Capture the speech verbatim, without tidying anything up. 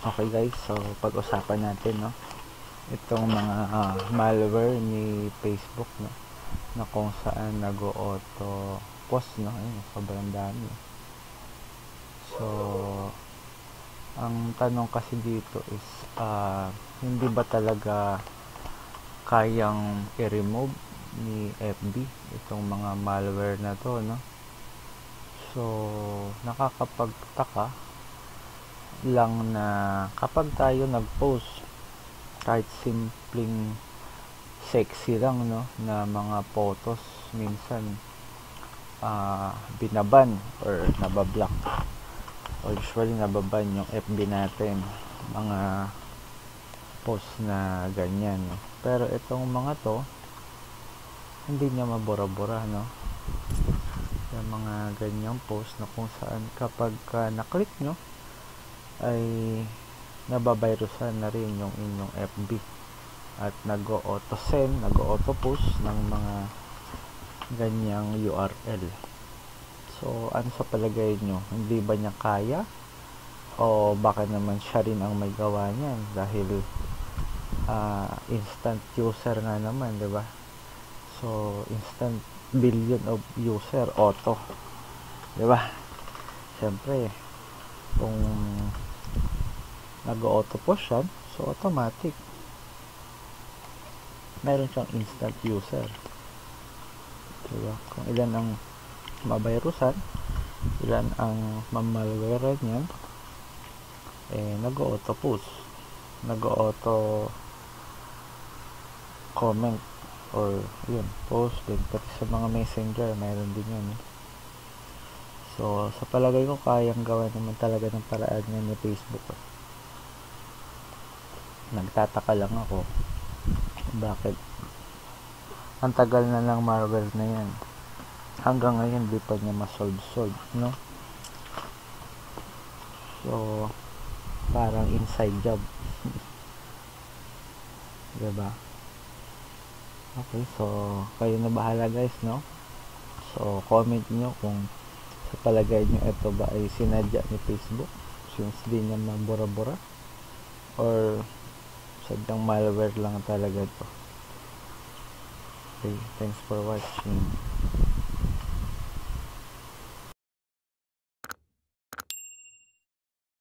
Okay guys, so pag-usapan natin no itong mga uh, malware ni Facebook no na kung saan nag-auto post no, ayun, sobrang dami. So ang tanong kasi dito is uh, hindi ba talaga kayang i-remove ni F B itong mga malware na to no? So nakakapagtaka lang na kapag tayo nag-post kahit simpleng sexy lang no na mga photos, minsan uh, binaban or nabablock or usually nababan yung F B natin mga post na ganyan no? Pero itong mga to hindi niya mabura-bura no, yung mga ganyang post na kung saan kapag uh, na-click nyo ay nababirusan na rin yung inyong F B at nag-auto send, nag-auto push ng mga ganyang U R L. So ano sa palagay nyo, hindi ba niya kaya o baka naman siya rin ang may gawa niyan dahil uh, instant user nga naman, diba? So instant billion of user auto, diba? Siyempre kung nag-auto push yan, so automatic meron siyang instant user, diba? Kung ilan ang mabayrusan, ilan ang mamalware niyan, eh nag-auto push, nag-auto comment or yun, post din, pati sa mga messenger meron din yun eh. So sa palagay ko kayang gawa naman talaga ng paraan niya ni Facebook eh. Nagtataka lang ako bakit ang tagal na ng malware na yan hanggang ngayon di pa niya masolve solve no. So parang inside job diba? Okay, so kayo na bahala guys no. So comment nyo kung sa palagay nyo ito ba ay sinadya ni Facebook since di niya mabura-bura or sadyang malware lang talaga ito. Okay, thanks for watching.